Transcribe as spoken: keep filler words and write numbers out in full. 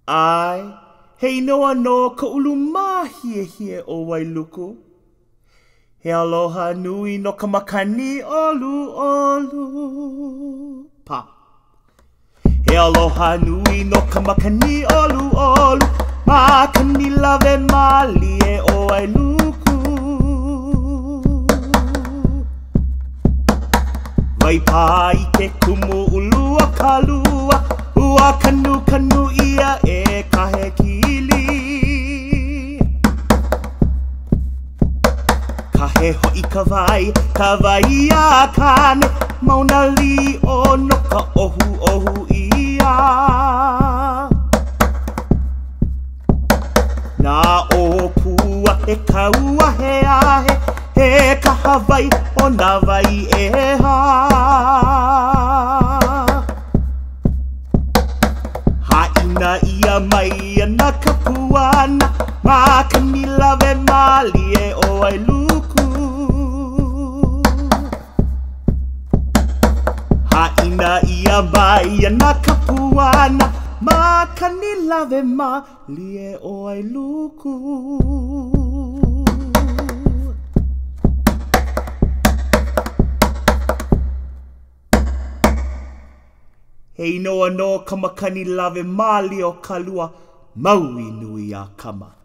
Ai, hei noa no ka ulu mahie hie o Wailuku. He aloha nui no ka makani olu olu. Pa. He aloha nui no ka makani olu olu. Makani lave malie o Wailuku. Waipa i ke kumu ulua kalua. Ua kanu kanu ia e kahe kili. Kahe hoi ka vai, ka vai a kane. Mauna li o no ka ohu ohu ia. Nā o pua he kaua he ahe. He ka hawai o nā vai e ha. Haina ia mai ana ka puana. Makani lave malie o Wailuku. Haina ia mai ana ka puana. Makani lave malie o Wailuku. Hei noa no ka makani lave mali o kalua, maui nui a kama.